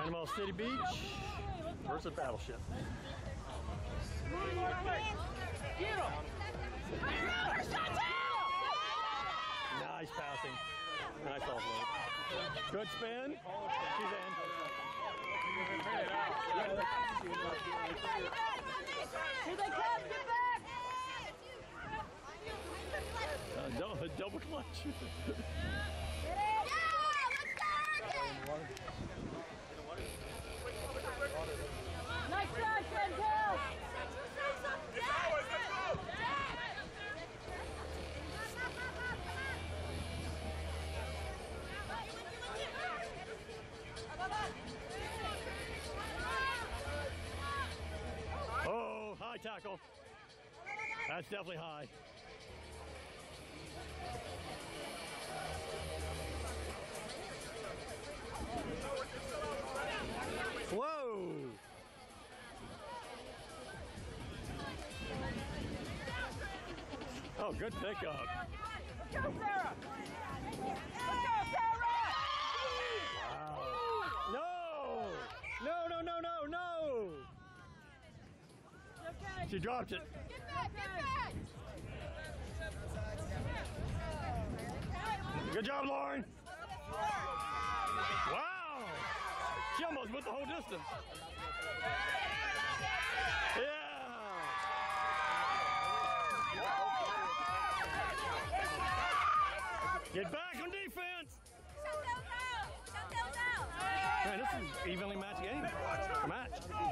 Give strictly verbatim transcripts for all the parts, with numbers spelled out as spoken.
Panama City Beach versus Battleship. Nice passing. Nice offload. Good spin. She's in. Here they come, get back! Uh, double, double clutch. Yeah, let's go! Nice shot, Chantel! Oh, high tackle. That's definitely high. Whoa! Oh, good pickup. Let's go, Sarah! Let's go, Sarah! Wow. No! No, no, no, no, no! Okay. She dropped it. Get back, get back! Good job, Lauren. Wow! She almost went the whole distance. Yeah! Get back on defense! Chantel's out! Chantel's out! Man, this is an evenly matched game. Match.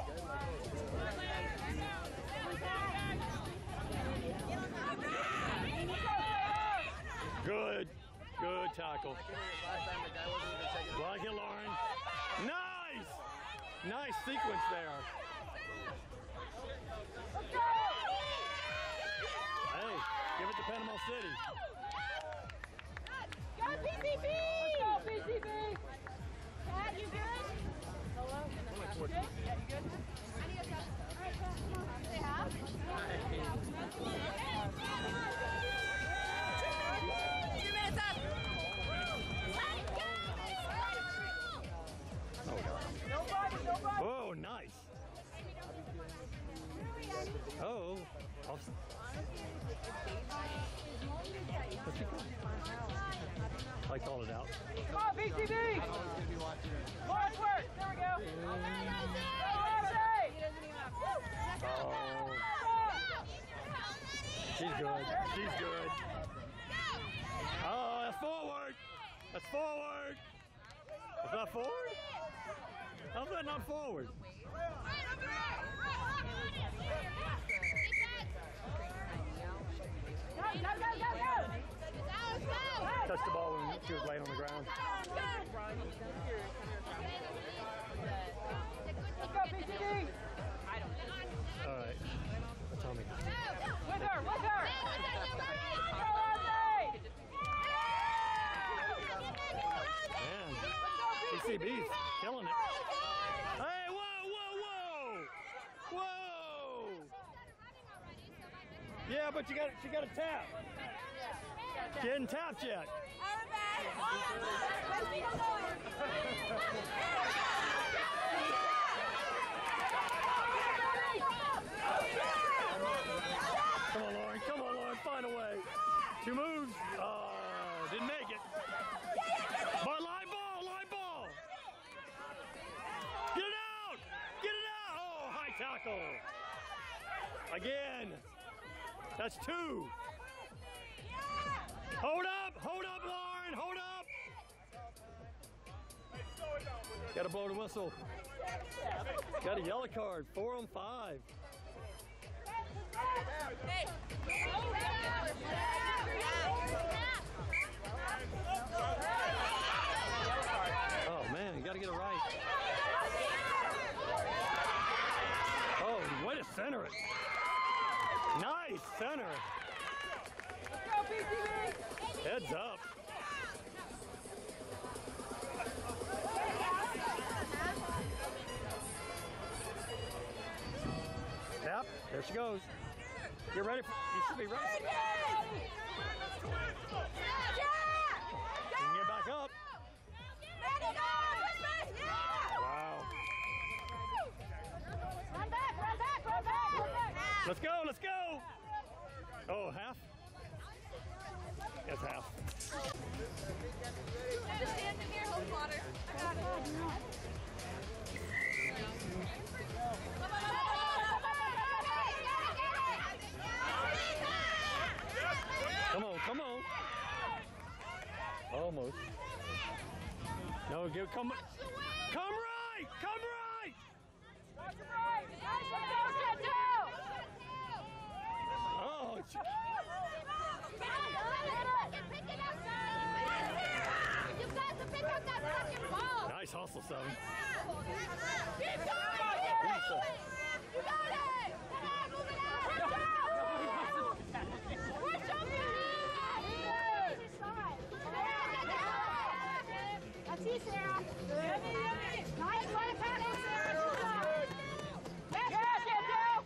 Good. Good tackle. Like it, Lauren. Nice! Nice sequence there. Hey, give it to Panama City. Go P C B! Let's go P C B! Pat, you good? Hello? You good? Yeah, you good? I need a shot. All right, Pat, come on. Say half? Two minutes up! Let's go! Nobody, nobody! Oh, nice. Oh. I called it out. Come on, B C B! Lawrence work! There we go! Oh. She's good. She's good. Oh, that's forward. That's forward. Is that forward? How's that not forward? Go, go, go, go, go! Touched the ball when she was laying on the ground. Let's go, P C B! All right. Tell me. With her, with her! Go, Ozzy! Man, P C B's killing it. Hey, whoa, whoa, whoa! Whoa! Yeah, but you got she got a tap. She hadn't tapped yet. Come on, Lauren. Come on, Lauren. Find a way. Two moves. Oh, didn't make it. But line ball, line ball. Get it out. Get it out. Oh, high tackle. Again. That's two. Hold up. Hold up, Lauren. Hold up. Got to blow the whistle. Got a yellow card. Four on five. Hey! Oh man, you gotta get it right. Oh, way to center it. Nice center. Go P C B! Heads up. Tap, there she goes. Get ready for, you should be ready. Yeah! You can get back up. Ready, go! Yeah! Wow. Let's go, let's go! Oh, half? That's half. Just stand in here, hold water. I got it. Come on, come on. Almost. No, give, come, come right, come right. Oh, You've got to pick up that fucking ball. nice hustle, Seven. Keep going. You got it. Come on, move it out. We're jumping. That's you, Sarah. Nice play, Patty. Yes, yes, yes.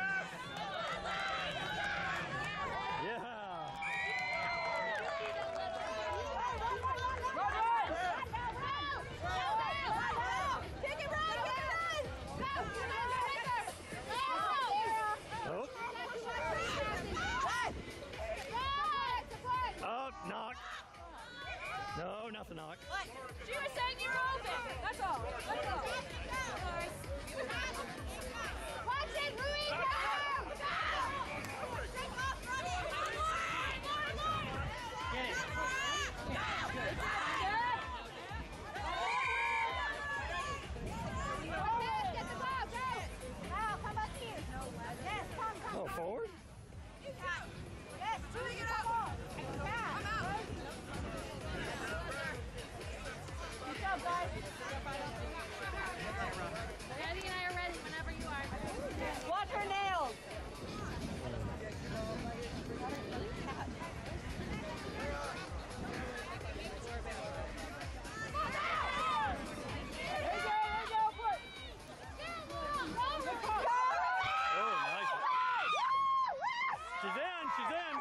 Yeah. Oh. Oh, knock. No, nothing knock. She was saying you're open. That's all. That's all. Watch it, Rui. Go! Take off running. Get it. Get the ball. Go. Now, come up here. Yes, come, come. Oh, forward? Yes, Rui, get up. Come out. Good job, guys. Randy and I are ready whenever you are. Watch her nails. Oh, nice. She's in, she's in.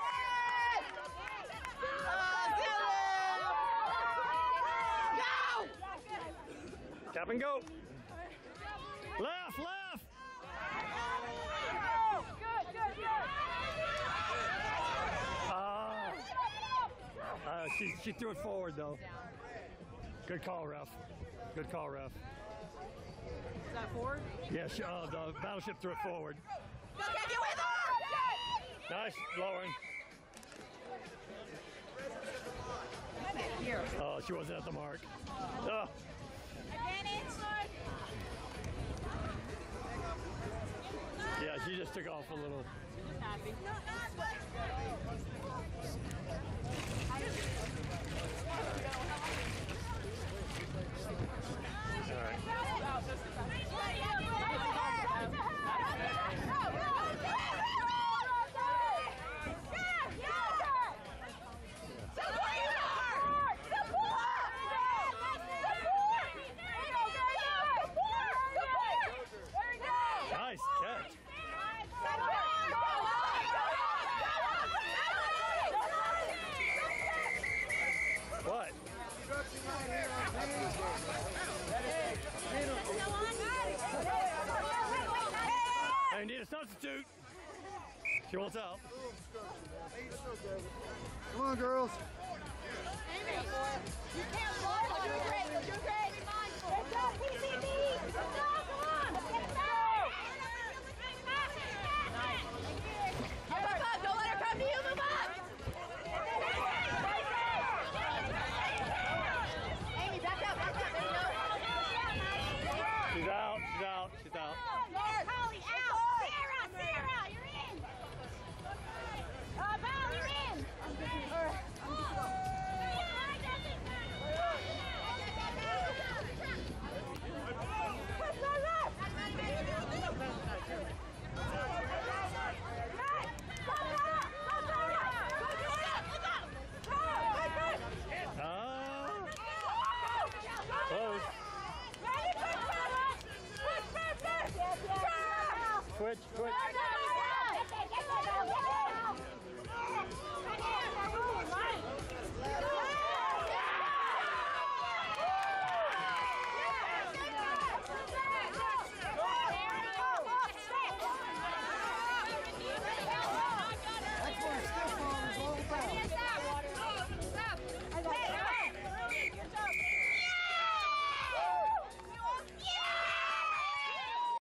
Tap and go. Left, left. Good, good, good. Ah. Uh, she, she threw it forward, though. Good call, ref. Good call, ref. Is that forward? Yeah, she, uh, the battleship threw it forward. Nice, Lauren. Oh, she wasn't at the mark. Oh. Yeah, she just took off a little. Happy. All right. Nice catch. What? I need a substitute. She wants out. Come on, girls.